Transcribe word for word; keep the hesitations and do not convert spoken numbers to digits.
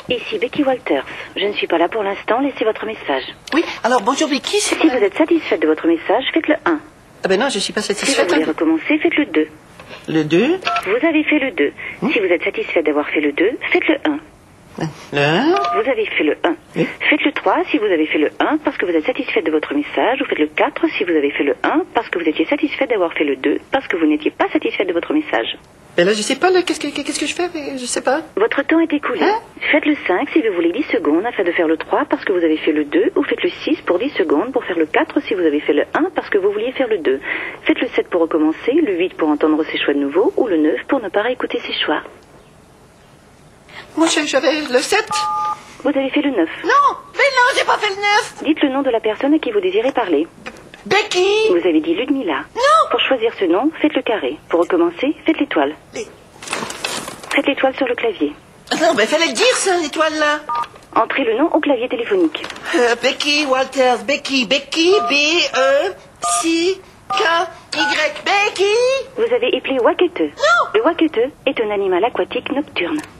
Ici Becky Walters. Je ne suis pas là pour l'instant, laissez votre message. Oui, alors bonjour Becky, c'est... Si vous êtes satisfaite de votre message, faites le un. Ah ben non, je suis pas Si vous satisfaite. voulez recommencer, faites le deux. Le deux. Vous avez fait le deux. Hmm? Si vous êtes satisfaite d'avoir fait le deux, faites le un. Le un. Vous avez fait le un. Oui. Faites le trois si vous avez fait le un parce que vous êtes satisfaite de votre message. Ou faites le quatre si vous avez fait le un parce que vous étiez satisfaite d'avoir fait le deux parce que vous n'étiez pas satisfaite de votre message. Ben là, je sais pas, là, qu'est-ce que, qu'est-ce que je fais? Je sais pas. Votre temps est écoulé. Hein? Faites le cinq si vous voulez dix secondes afin de faire le trois parce que vous avez fait le deux. Ou faites le six pour dix secondes pour faire le quatre si vous avez fait le un parce que vous vouliez faire le deux. Faites le sept pour recommencer, le huit pour entendre ses choix de nouveau ou le neuf pour ne pas réécouter ses choix. Moi, j'avais le sept. Vous avez fait le neuf. Non, mais non, j'ai pas fait le neuf. Dites le nom de la personne à qui vous désirez parler. Becky. Vous avez dit Ludmilla. Non. Pour choisir ce nom, faites le carré. Pour recommencer, faites l'étoile. Les- Faites l'étoile sur le clavier. Non, ben fallait le dire, ça, l'étoile, là. Entrez le nom au clavier téléphonique. Euh, Becky Walters, Becky, Becky, B, E, C, K, Y, Becky. Vous avez éplé Wakete. Non. Le Wakete est un animal aquatique nocturne.